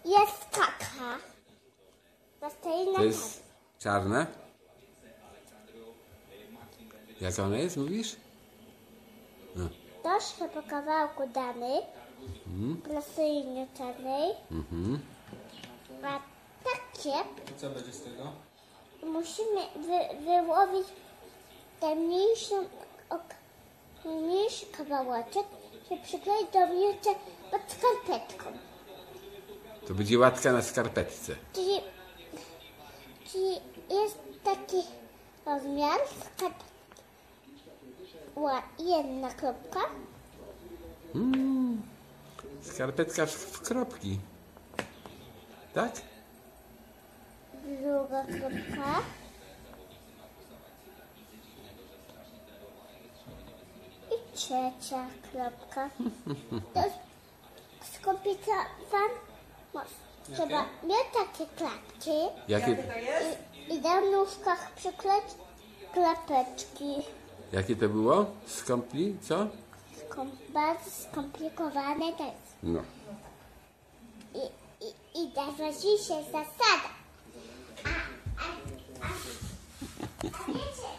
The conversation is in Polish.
jest taka. To jest czarne? Jaka ona jest, mówisz? No. Troszkę po kawałku damy. Plastyny czarnej. A takie I co będzie z tego? musimy wyłowić ten mniejszy kawałeczek i przykleić do mięsa pod skarpetką. To będzie łatka na skarpetce. Czyli jest taki rozmiar skarpetki. Jedna kropka. Skarpetka w kropki. Tak? Druga kropka. I trzecia kropka. To jest skomplikowany most. Trzeba mieć takie klapki Jakie, i na nóżkach przykleić klapeczki. jakie to było? Co? Bardzo skomplikowane to jest. No. I najważniejsza zasada. Wiecie,